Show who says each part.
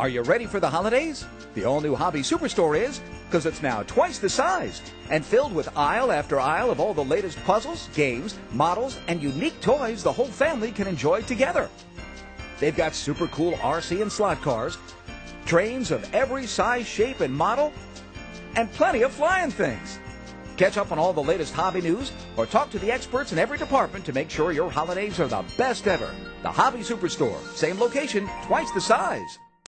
Speaker 1: Are you ready for the holidays? The all-new Hobby Superstore is, because it's now twice the size and filled with aisle after aisle of all the latest puzzles, games, models, and unique toys the whole family can enjoy together. They've got super cool RC and slot cars, trains of every size, shape, and model, and plenty of flying things. Catch up on all the latest hobby news or talk to the experts in every department to make sure your holidays are the best ever. The Hobby Superstore, same location, twice the size.